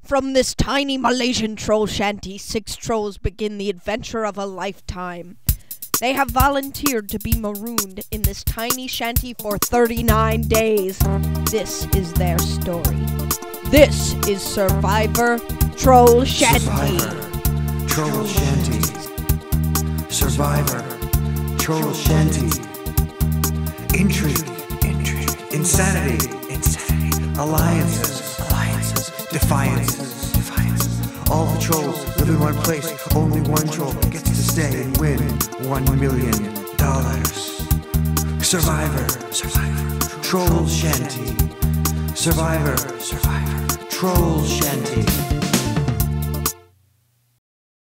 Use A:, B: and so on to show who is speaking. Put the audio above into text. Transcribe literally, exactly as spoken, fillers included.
A: From this tiny Malasian troll shanty, six trolls begin the adventure of a lifetime. They have volunteered to be marooned in this tiny shanty for thirty-nine days. This is their story. This is Survivor Troll Shanty.
B: Survivor Troll Shanty. Survivor Troll Shanty. Intrigue, intrigue, insanity, insanity, alliances, alliances, defiances, defiances. All the trolls live in one place. Only one troll gets to stay and win one million dollars. Survivor, Survivor, Troll Shanty. Survivor, Survivor, Troll Shanty.